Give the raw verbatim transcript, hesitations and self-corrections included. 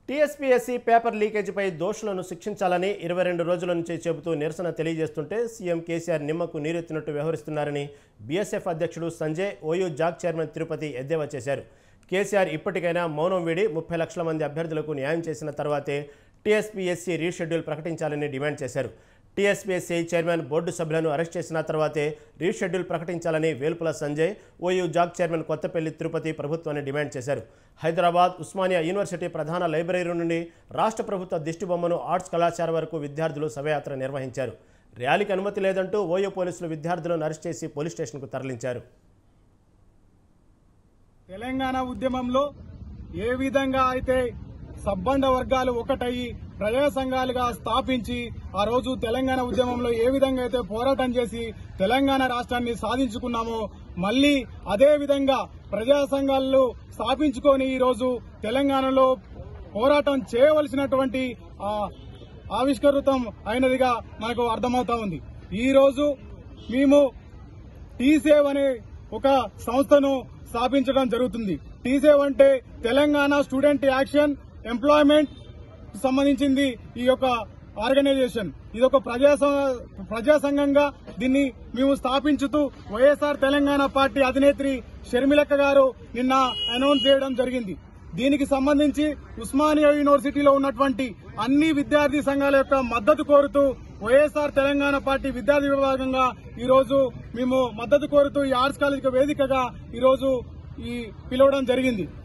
TSPSC paper లీకేజీపై దోషులను శిక్షించాలని ఇరవై రెండు రోజుల నుంచి చెబుతూ నిరసన తెలియజేస్తుంటే సీఎం కేసీఆర్ నిమ్మకు నీరెత్తినట్టు వ్యవహరిస్తున్నారని బీఎస్ఎఫ్ అధ్యక్షుడు Sanjay OU zag chairman Tirupati ఎద్దేవా చేశారు. కేసీఆర్ ఇప్పటికైనా మౌనం వీడి ముప్పై లక్షల మంది అభ్యర్థులకు న్యాయం చేసిన తర్వాతే టీఎస్పీఎస్సీ రీషెడ్యూల్ ప్రకటించాలని డిమాండ్ చేశారు. టీఎస్పీఎస్సీ చైర్మన్ బోర్డు సభ్యులను అరెస్ట్ చేసిన తర్వాతే రీషెడ్యూల్ ప్రకటించాలని Velpula Sanjay OU zag chairman Kothapalli Tirupati ప్రభుత్వాన్ని డిమాండ్ చేశారు. హైదరాబాద్ ఉస్మానియా యూనివర్సిటీ ప్రధాన లైబ్రరీ నుండి రాష్ట్ర ప్రభుత్వ దిష్టిబొమ్మను ఆర్ట్స్ కళాశాల వరకు విద్యార్థులు శవయాత్ర నిర్వహించారు. ర్యాలీకి అనుమతి లేదంటూ ఓయూ పోలీసులు విద్యార్థులను అరెస్ట్ చేసి పోలీస్ స్టేషన్కు తరలించారు. తెలంగాణ ఉద్యమంలో ఏ విధంగా అయితే సబ్బండ వర్గాలు ఒకటయ్యి ప్రజా సంఘాలుగా స్థాపించి ఆ రోజు తెలంగాణ ఉద్యమంలో ఏ విధంగా అయితే పోరాటం చేసి తెలంగాణ రాష్ట్రాన్ని సాధించుకున్నామో మళ్లీ అదే విధంగా ప్రజా సంఘాలు స్థాపించుకొని ఈ రోజు తెలంగాణలో పోరాటం చేయవలసినటువంటి ఆవిష్కృతం అయినదిగా మనకు అర్థమవుతా ఉంది. ఈ రోజు మేము టీసేవ్ అనే ఒక సంస్థను స్థాపించడం జరుగుతుంది. టీసేవ్ అంటే తెలంగాణ స్టూడెంట్ యాక్షన్ ఎంప్లాయ్మెంట్ సంబంధించింది ఈ యొక్క ఆర్గనైజేషన్. ఇది ఒక ప్రజా ప్రజా సంఘంగా దీన్ని మేము స్థాపించుతూ వైఎస్ఆర్ తెలంగాణ పార్టీ అధినేత్రి షర్మిలక్క గారు నిన్న అనౌన్స్ చేయడం జరిగింది. దీనికి సంబంధించి ఉస్మానియా యూనివర్సిటీలో ఉన్నటువంటి అన్ని విద్యార్థి సంఘాల యొక్క మద్దతు కోరుతూ వైఎస్ఆర్ తెలంగాణ పార్టీ విద్యార్థి విభాగంగా ఈ రోజు మేము మద్దతు కోరుతూ ఈ ఆర్ట్స్ కాలేజీకి వేదికగా ఈ రోజు ఈ పిలవడం జరిగింది.